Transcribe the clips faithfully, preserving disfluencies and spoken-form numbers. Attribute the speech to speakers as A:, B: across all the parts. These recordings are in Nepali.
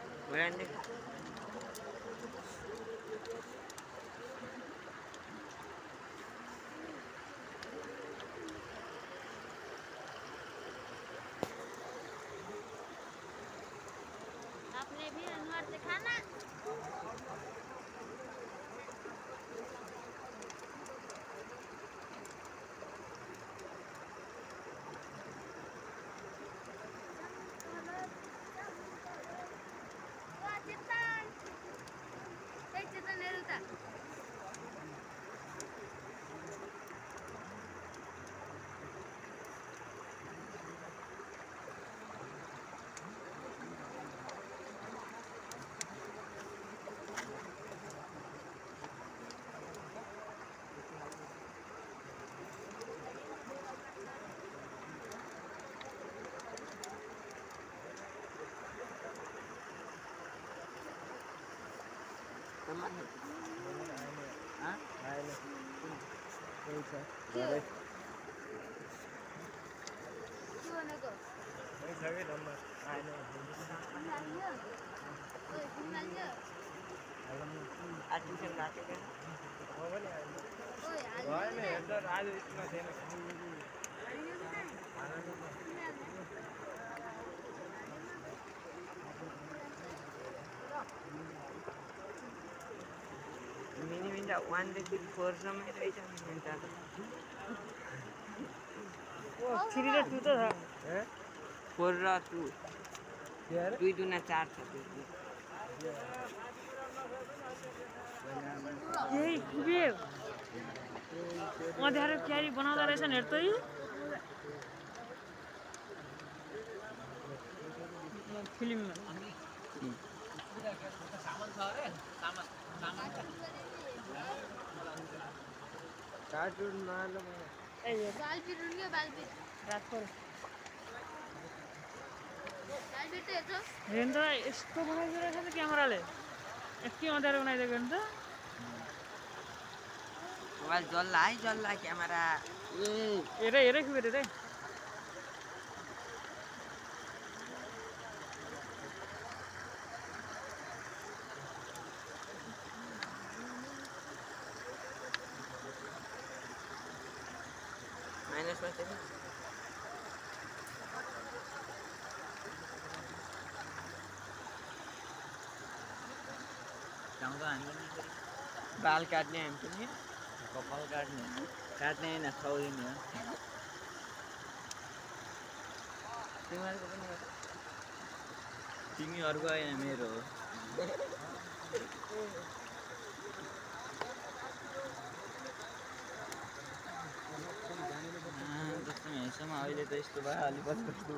A: Grande.
B: आपने भी अनवर से खाना
A: Teman. Hah?
C: Ayo. Bisa.
B: Iya.
C: Boleh.
B: gimana kok?
C: Ini saya nomor. Ayo.
B: Kenalnya. Oi, kenalnya.
C: Alam.
A: Admission back again.
C: हो पनि आयो.
B: Oi,
C: होइन हेर्दा आज स्कुलमा थिएन.
A: Mini minta one देखि four सम्म रहेछ मिन्टा त
D: ओ three र two त छ
C: ए
A: four र two
C: के अरे
A: दुई दुना चार छ त्यो
D: यही खुबे अँध्यारो क्यारी बनाउँदा रहेछ नि हेर्दै फिल्ममा
C: कार्टुन नआलो
D: ए
B: बालबीर उनके बालबीर
D: रातको
B: बालबीर त हेर्छौ
D: हेर्नु त यस्तो बनाइदिएको रहेछ नि क्यामेराले यति अँध्यारो बनाइदिएको नि त
A: मोबाइल जल्ला है जल्ला क्यामेरा ए
D: हेरे हेरे खुबेर हेरे
A: माइनस में चले
E: जाउँदा हामी
A: बाल काट्ने हामी पनि
E: कपाल काट्ने काट्ने होइन खुवाउने हो
A: तिमीहरूको पनि हो
E: तिमीहरूको होइन मेरो हो जस्तो हेर्छमा अहिले त यस्तो भयो अलि पछि कस्तो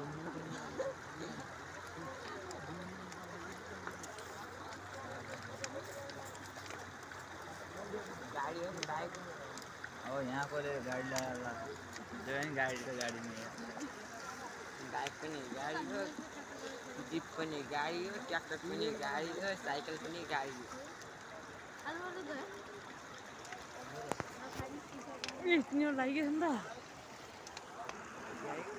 A: गाडी हो बाइक
E: अब यहाँ कसले गाडी लगाएर जो पनि गाडी त गाडी नै हो
A: बाइक पनि गाडी हो जिप पनि गाडी हो ट्र्याक्टर पनि गाडी हो साइकल पनि गाडी हो
B: अलवर त गयो
D: ए तिनीहरू लागिरहेछ नि त
A: गाडी